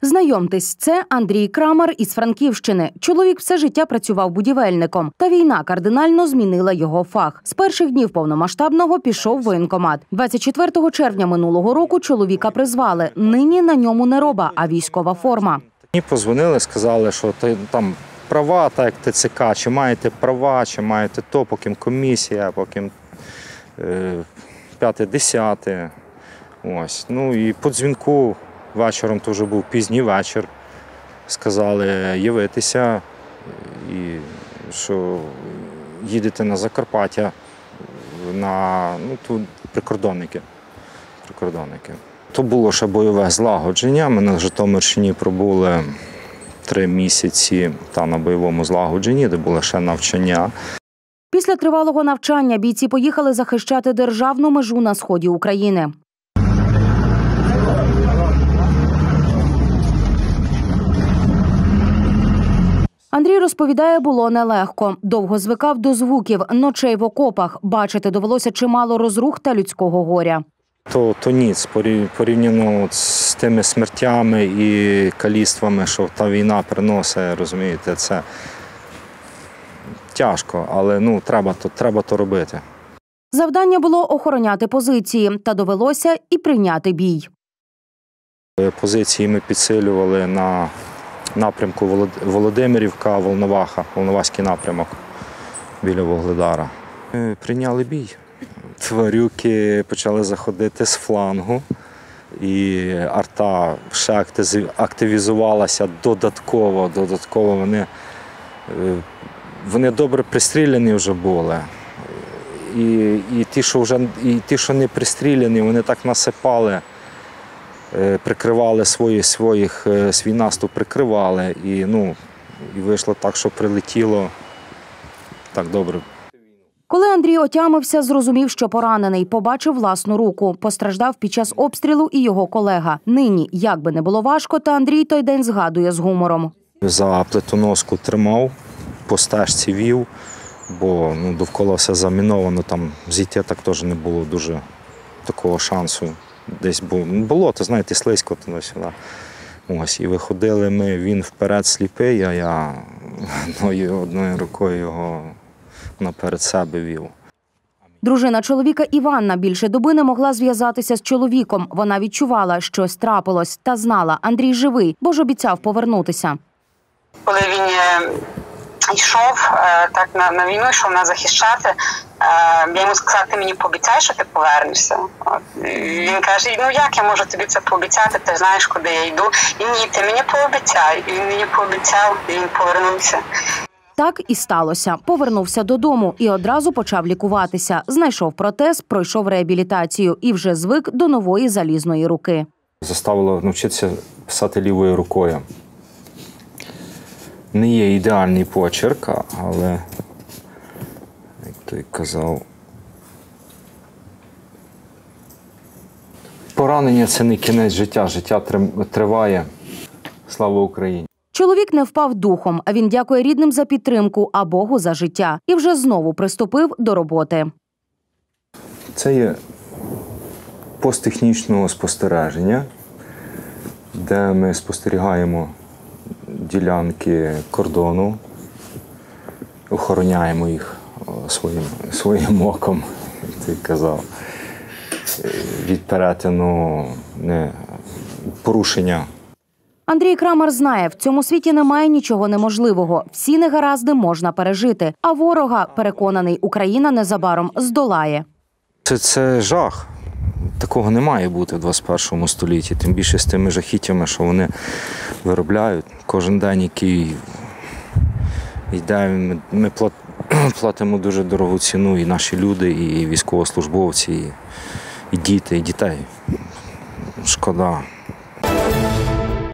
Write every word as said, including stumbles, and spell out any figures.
Знайомтесь, це Андрій Крамар із Франківщини. Чоловік все життя працював будівельником, та війна кардинально змінила його фах. З перших днів повномасштабного пішов в воєнкомат. двадцять четвертого червня минулого року чоловіка призвали. Нині на ньому не роба, а військова форма. Мені подзвонили, сказали, що там права, так як Те Це Ка, чи маєте права, чи маєте то, поки комісія, поки е, п'яте-десяте. Ось. Ну і по дзвінку вечором, то вже був пізній вечір, сказали явитися, і що їдете на Закарпаття, на ну, тут прикордонники. прикордонники. То було ще бойове злагодження. Ми на Житомирщині пробули три місяці та на бойовому злагодженні, де було ще навчання. Після тривалого навчання бійці поїхали захищати державну межу на сході України. Андрій розповідає, було нелегко. Довго звикав до звуків, ночей в окопах. Бачити довелося чимало розрух та людського горя. То, то ніц, порівняно з тими смертями і каліцтвами, що та війна приносить, розумієте, це тяжко, але ну, треба, то, треба то робити. Завдання було охороняти позиції, та довелося і прийняти бій. Позиції ми підсилювали на напрямку Володимирівка, Волноваха, Волноваський напрямок біля Вугледара. Ми прийняли бій. Тварюки почали заходити з флангу, і арта ще активізувалася додатково. Додатково вони, вони добре пристріляні вже були. І, і, ті, що вже, і ті, що не пристріляні, вони так насипали, прикривали свої, своїх, свій наступ прикривали. І, ну, і вийшло так, що прилетіло так добре. Коли Андрій отямився, зрозумів, що поранений, побачив власну руку. Постраждав під час обстрілу і його колега. Нині, як би не було важко, та Андрій той день згадує з гумором. За плитоноску тримав, по стежці вів, бо ну, довкола все заміновано, там зійти так теж не було дуже такого шансу. Десь було, було то, знаєте, слизько туди-сюди. Ось, і виходили ми, він вперед сліпий, а я одною, одною рукою його наперед себе вів. Дружина чоловіка Іванна більше доби не могла зв'язатися з чоловіком. Вона відчувала, щось трапилось, та знала, Андрій живий, бо ж обіцяв повернутися. Коли він йшов так на, на війну, йшов нас захищати, я йому сказала, ти мені пообіцяй, що ти повернешся. От. Він каже, ну як я можу тобі це пообіцяти, ти знаєш, куди я йду. І ні, ти мені пообіцяй. І він мені пообіцяв, і він повернувся. Так і сталося. Повернувся додому і одразу почав лікуватися. Знайшов протез, пройшов реабілітацію і вже звик до нової залізної руки. Заставило навчитися писати лівою рукою. Не є ідеальний почерк, але, як той казав, поранення – це не кінець життя, життя триває. Слава Україні! Чоловік не впав духом, а він дякує рідним за підтримку, а Богу за життя. І вже знову приступив до роботи. Це є пост технічного спостереження, де ми спостерігаємо ділянки кордону, охороняємо їх своїм, своїм оком, як ти казав, від перетину не, порушення. Андрій Крамар знає, в цьому світі немає нічого неможливого. Всі негаразди можна пережити. А ворога, переконаний, Україна незабаром здолає. Це, це жах. Такого не має бути в двадцять першому столітті. Тим більше з тими жахіттями, що вони виробляють. Кожен день, який йде, ми платимо дуже дорогу ціну. І наші люди, і військовослужбовці, і діти, і дітей. Шкода.